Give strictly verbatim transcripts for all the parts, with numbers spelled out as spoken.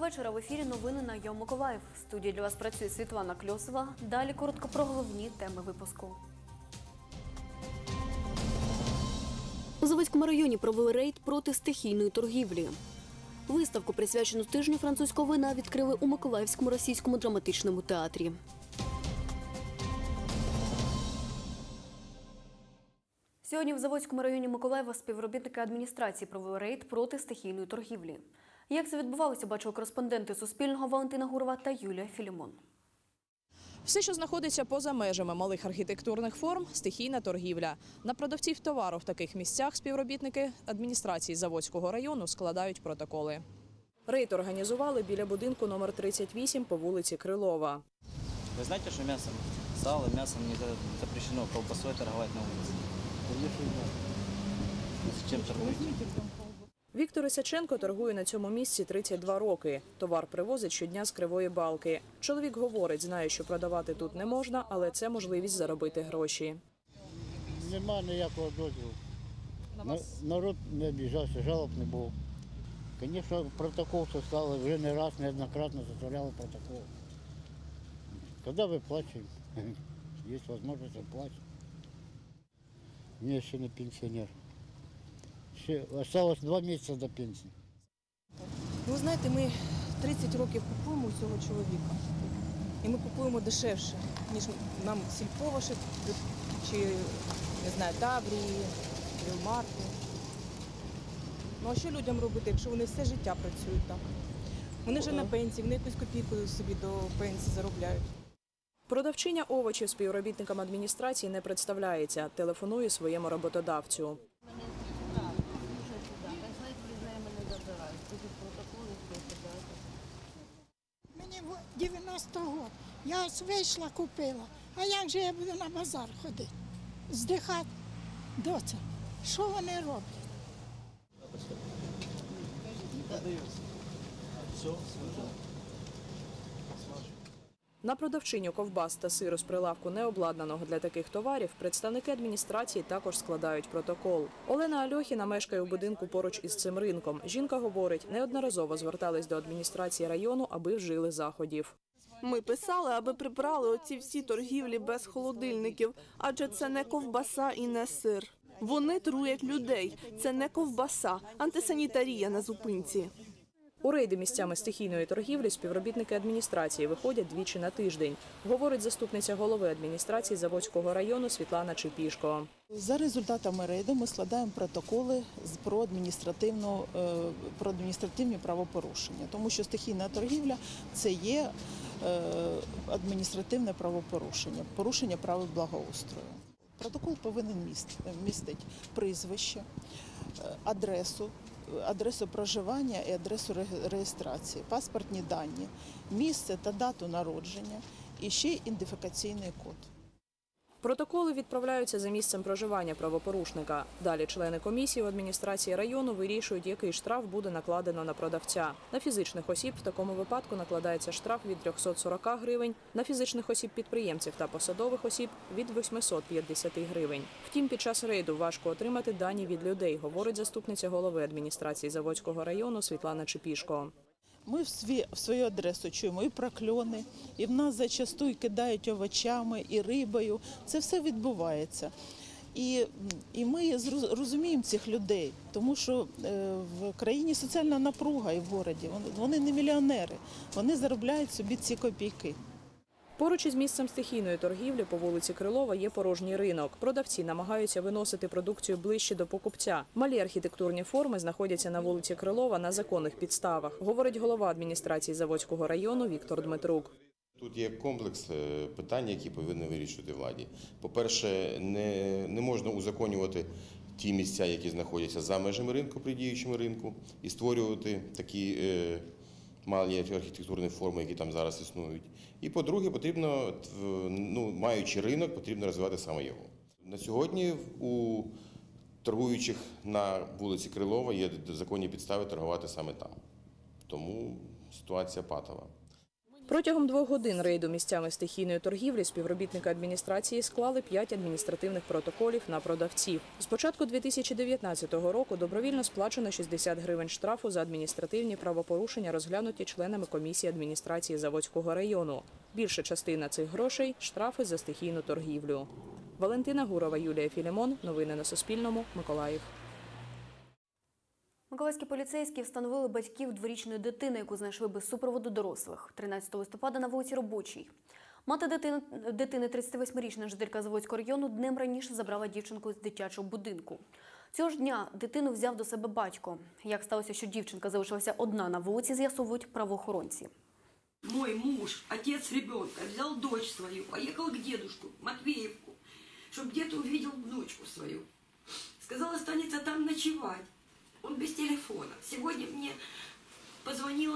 вечора. В ефірі новини на Йо Миколаїв. В студії для вас працює Світлана Кльосова. Далі коротко про головні теми випуску. У Заводському районі провели рейд проти стихійної торгівлі. Виставку, присвячену тижню французького вина, відкрили у Миколаївському російському драматичному театрі. Сьогодні в Заводському районі Миколаєва співробітники адміністрації провели рейд проти стихійної торгівлі. Як це відбувалося, бачили кореспонденти Суспільного Валентина Гурова та Юлія Філімон. Все, що знаходиться поза межами малих архітектурних форм – стихійна торгівля. На продавців товару в таких місцях співробітники адміністрації Заводського району складають протоколи. Рейд організували біля будинку номер тридцять вісім по вулиці Крилова. Ви знаєте, що м'ясом, салом, м'ясом не запрещено колбасою торгувати на вулиці? Чим торгують? Віктор Ісаченко торгує на цьому місці тридцять два роки. Товар привозить щодня з Кривої Балки. Чоловік говорить, знає, що продавати тут не можна, але це можливість заробити гроші. Нема ніякого дозволу. Народ не обіжався, жалоб не було. Звісно, протокол составили, вже не раз, неоднократно составляли протокол. Коли виплачуємо, є можливість виплачувати. Я ще не пенсіонер. Ще залишилось два місяці до пенсії. Ви знаєте, ми тридцять років купуємо у цього чоловіка. І ми купуємо дешевше, ніж нам сільпо чи, не знаю, Таврії, Рілмарки. Ну а що людям робити, якщо вони все життя працюють так? Вони вже на пенсії, вони якусь копійку собі до пенсії заробляють. Продавчиня овочів співробітникам адміністрації не представляється, телефонує своєму роботодавцю. Мені дев'яностого року. Я ось вийшла, купила. А як же я буду на базар ходити? Здихати? Доця, що вони роблять? На продавчиню ковбас та сиру з прилавку необладнаного для таких товарів представники адміністрації також складають протокол. Олена Альохіна мешкає у будинку поруч із цим ринком. Жінка говорить, неодноразово звертались до адміністрації району, аби вжили заходів. Ми писали, аби прибрали оці всі торгівлі без холодильників, адже це не ковбаса і не сир. Вони труять людей. Це не ковбаса, антисанітарія на зупинці. У рейди місцями стихійної торгівлі співробітники адміністрації виходять двічі на тиждень, говорить заступниця голови адміністрації Заводського району Світлана Чепішко. За результатами рейду ми складаємо протоколи про адміністративну, про адміністративні правопорушення, тому що стихійна торгівля – це є адміністративне правопорушення, порушення правил благоустрою. Протокол повинен містити прізвище, адресу, адресу проживання і адресу реєстрації, паспортні дані, місце та дату народження і ще й ідентифікаційний код. Протоколи відправляються за місцем проживання правопорушника. Далі члени комісії в адміністрації району вирішують, який штраф буде накладено на продавця. На фізичних осіб в такому випадку накладається штраф від трьохсот сорока гривень, на фізичних осіб-підприємців та посадових осіб – від восьмисот п'ятдесяти гривень. Втім, під час рейду важко отримати дані від людей, говорить заступниця голови адміністрації Заводського району Світлана Чепішко. Ми в, свій, в свою адресу чуємо і прокльони, і в нас зачасту кидають овочами, і рибою. Це все відбувається. І, і ми розуміємо цих людей, тому що в країні соціальна напруга і в місті. Вони не мільйонери, вони заробляють собі ці копійки. Поруч із місцем стихійної торгівлі по вулиці Крилова є порожній ринок. Продавці намагаються виносити продукцію ближче до покупця. Малі архітектурні форми знаходяться на вулиці Крилова на законних підставах, говорить голова адміністрації Заводського району Віктор Дмитрук. Тут є комплекс питань, які повинні вирішувати владі. По-перше, не, не можна узаконювати ті місця, які знаходяться за межами ринку, при діючому ринку, і створювати такі е, малі архітектурні форми, які там зараз існують. І по-друге, потрібно, ну, маючи ринок, потрібно розвивати саме його. На сьогодні у торгуючих на вулиці Крилова є законні підстави торгувати саме там. Тому ситуація патова. Протягом двох годин рейду місцями стихійної торгівлі співробітники адміністрації склали п'ять адміністративних протоколів на продавців. З початку дві тисячі дев'ятнадцятого року добровільно сплачено шістдесят гривень штрафу за адміністративні правопорушення, розглянуті членами комісії адміністрації Заводського району. Більша частина цих грошей – штрафи за стихійну торгівлю. Валентина Гурова, Юлія Філімон. Новини на Суспільному. Миколаїв. Миколаївські поліцейські встановили батьків дворічної дитини, яку знайшли без супроводу дорослих. тринадцятого листопада на вулиці Робочій. Мати дитини, дитини тридцятивосьмирічна жителька Заводського району, днем раніше забрала дівчинку з дитячого будинку. Цього ж дня дитину взяв до себе батько. Як сталося, що дівчинка залишилася одна на вулиці, з'ясовують правоохоронці. Мой муж, отец ребенка, взял дочь свою, поехал к дедушку, Матвеевку, чтобы где-то увидел внучку свою. Сказал, останется там ночевать. Он без телефона. Сегодня мне позвонила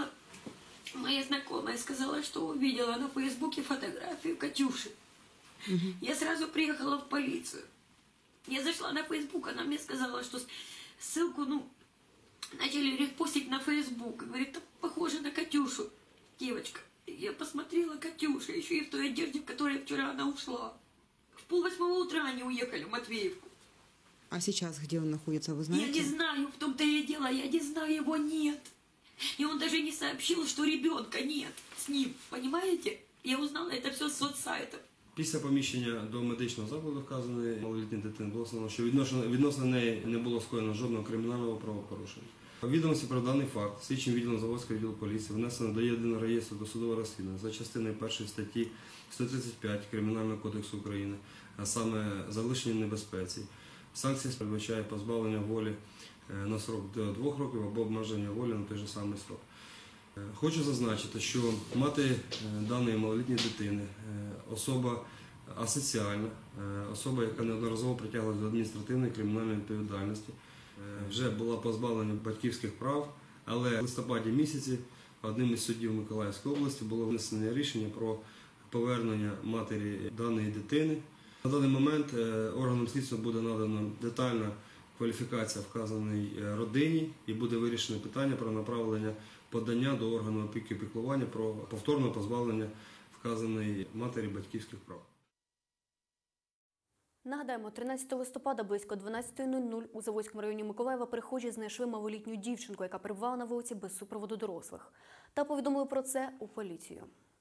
моя знакомая, сказала, что увидела на Фейсбуке фотографию Катюши. Угу. Я сразу приехала в полицию. Я зашла на Фейсбук, она мне сказала, что ссылку, ну, начали репостить на Фейсбук. Говорит, там похоже на Катюшу, девочка. Я посмотрела Катюша, еще и в той одежде, в которой вчера она ушла. В полвосьмого утра они уехали в Матвеевку. А сейчас где он находится, вы знаете? Я не знаю, в том-то и дело, я не знаю, его нет. И он даже не сообщил, что ребенка нет с ним, понимаете? Я узнала это все с соцсайтов. Після поміщення до медичного закладу вказаної малолітньої дитини було встановлено, що відносно, відносно неї не було скоєно жодного кримінального правопорушення. Відомості про даний факт слідчим відділом Заводського відділу поліції внесено до єдиного реєстру досудового розслідування за частиною першої статті сто тридцять п'ять Кримінального кодексу України, а саме залишення в небезпеці. Санкція передбачає позбавлення волі на срок до двох років або обмеження волі на той же самий срок. Хочу зазначити, що мати даної малолітньої дитини особа асоціальна, особа, яка неодноразово притягнулася до адміністративної і кримінальної відповідальності, вже була позбавлена батьківських прав, але в листопаді місяці одним із суддів Миколаївської області було внесено рішення про повернення матері даної дитини. На даний момент органам слідства буде надана детальна кваліфікація вказаної родині і буде вирішено питання про направлення подання до органу опіки і піклування про повторне позбавлення вказаної матері батьківських прав. Нагадаємо, тринадцятого листопада близько дванадцятої нуль нуль у Заводському районі Миколаєва перехожі знайшли малолітню дівчинку, яка перебувала на вулиці без супроводу дорослих. Та повідомили про це у поліцію.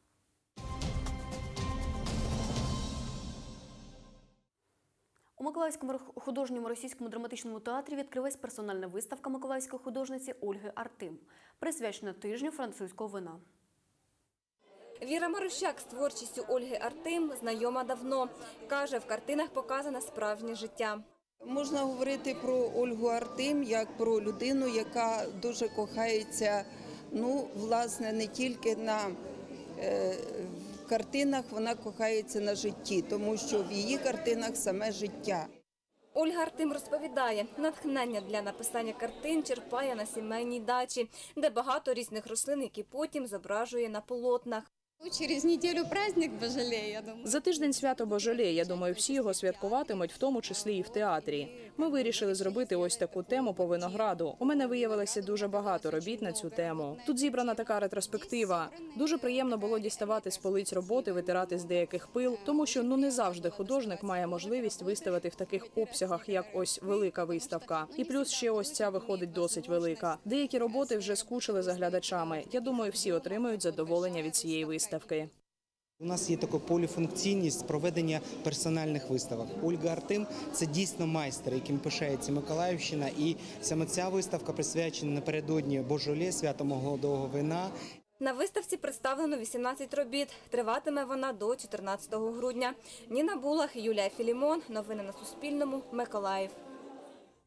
У Миколаївському художньому російському драматичному театрі відкрилась персональна виставка миколаївської художниці Ольги Артим, присвячена тижню французького вина. Віра Марущак з творчістю Ольги Артим знайома давно. Каже, в картинах показане справжнє життя. Можна говорити про Ольгу Артим як про людину, яка дуже кохається, ну, власне, не тільки на е, картинах, вона кохається на житті, тому що в її картинах саме життя. Ольга Артим розповідає, натхнення для написання картин черпає на сімейній дачі, де багато різних рослин, які потім зображує на полотнах. Через неділю праздник Божолей, я думаю. За тиждень свято Божолей, я думаю, всі його святкуватимуть, в тому числі і в театрі. Ми вирішили зробити ось таку тему по винограду. У мене виявилося дуже багато робіт на цю тему. Тут зібрана така ретроспектива. Дуже приємно було діставати з полиць роботи, витирати з деяких пил, тому що ну не завжди художник має можливість виставити в таких обсягах, як ось велика виставка. І плюс ще ось ця виходить досить велика. Деякі роботи вже скучили за глядачами. Я думаю, всі отримають задоволення від цієї виставки. У нас є така поліфункційність проведення персональних виставок. Ольга Артим – це дійсно майстер, яким пишається Миколаївщина. І саме ця виставка присвячена напередодні Божоле, свято молодого вина. На виставці представлено вісімнадцять робіт. Триватиме вона до чотирнадцятого грудня. Ніна Булах, Юлія Філімон. Новини на Суспільному. Миколаїв.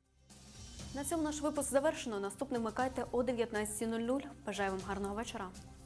На цьому наш випуск завершено. Наступний вмикайте о дев'ятнадцятій нуль нуль. Бажаю вам гарного вечора.